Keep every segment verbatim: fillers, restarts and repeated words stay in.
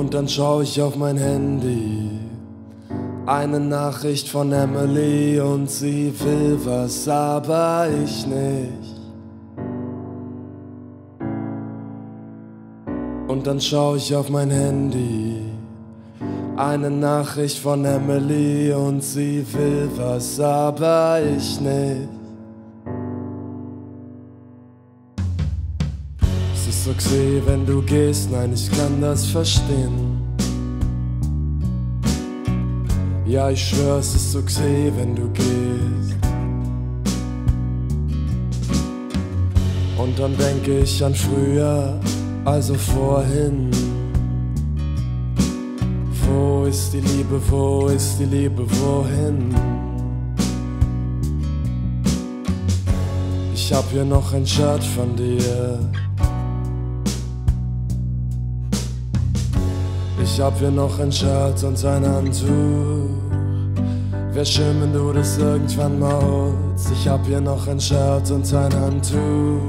Und dann schau ich auf mein Handy, eine Nachricht von Emily und sie will was, aber ich nicht. Und dann schau ich auf mein Handy, eine Nachricht von Emily und sie will was, aber ich nicht. Es ist okay, wenn du gehst, nein, ich kann das verstehen. Ja, ich schwör, es ist okay, wenn du gehst. Und dann denke ich an früher, also vorhin. Wo ist die Liebe, wo ist die Liebe, wohin? Ich hab hier noch ein Shirt von dir. Ich hab hier noch ein Shirt und ein Handtuch. Wär schön, wenn du das irgendwann mal holst. Ich hab hier noch ein Shirt und ein Handtuch.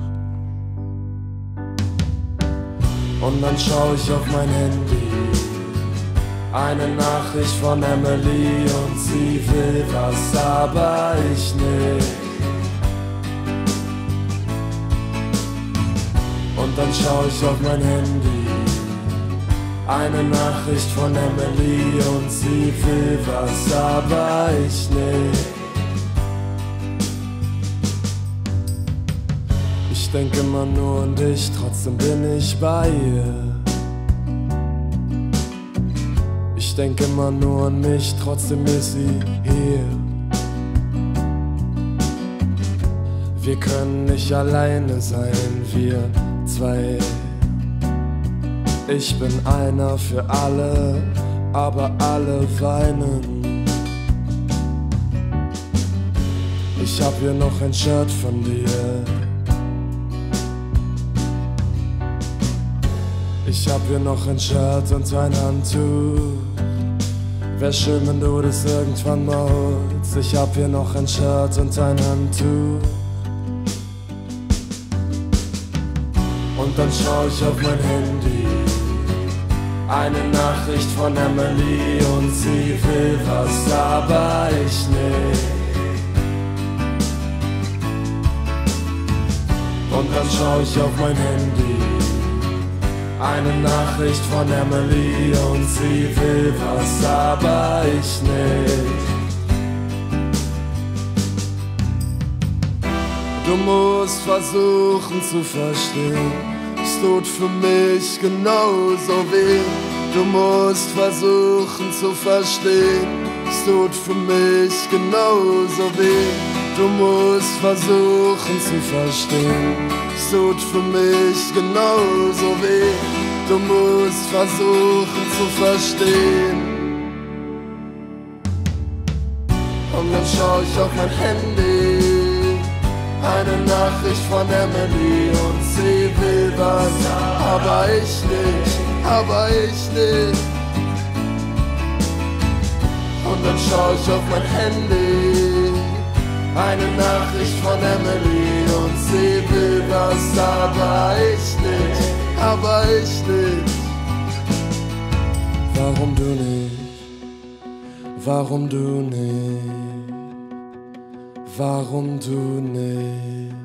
Und dann schau ich auf mein Handy, eine Nachricht von Emily und sie will was, aber ich nicht. Und dann schau ich auf mein Handy, eine Nachricht von Emily und sie will was, aber ich nicht. Ich denke immer nur an dich, trotzdem bin ich bei ihr. Ich denke immer nur an mich, trotzdem ist sie hier. Wir können nicht alleine sein, wir zwei. Ich bin einer für alle, aber alle weinen. Ich hab hier noch ein Shirt von dir. Ich hab hier noch ein Shirt und ein Handtuch. Wär schön, wenn du das irgendwann mal holst. Ich hab hier noch ein Shirt und ein Handtuch. Und dann schau ich auf mein Handy, eine Nachricht von Emily und sie will was, aber ich nicht. Und dann schau ich auf mein Handy, eine Nachricht von Emily und sie will was, aber ich nicht. Du musst versuchen zu verstehen, es tut für mich genauso weh. Du musst versuchen zu verstehen, es tut für mich genauso weh. Du musst versuchen zu verstehen, es tut für mich genauso weh. Du musst versuchen zu verstehen. Und dann schau ich auf mein Handy, eine Nachricht von Emily und sie will was, aber ich nicht, aber ich nicht. Und dann schau ich auf mein Handy, eine Nachricht von Emily und sie will was, aber ich nicht, aber ich nicht. Warum du nicht, warum du nicht, warum du nicht?